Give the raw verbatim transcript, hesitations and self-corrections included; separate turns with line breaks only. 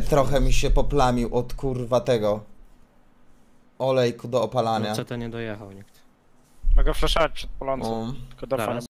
trochę mi się poplamił od kurwa tego olejku do opalania.
C T nie dojechał nikt.
Mogę flashować przed polącą.
O.
Tylko defa nie